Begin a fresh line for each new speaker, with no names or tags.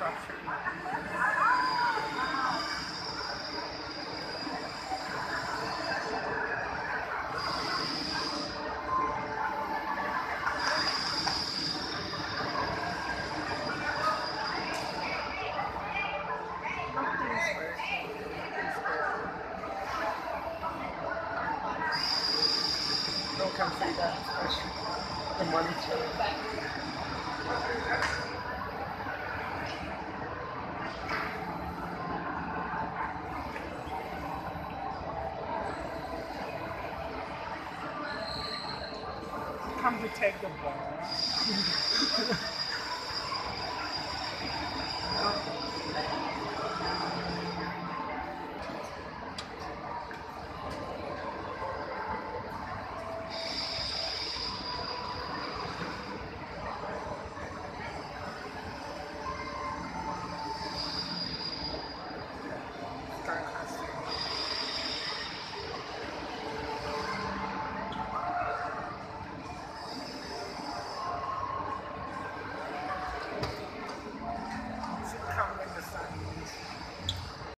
structure. Nothing's working. No one can say that, especially the monitor. Come to take the ball.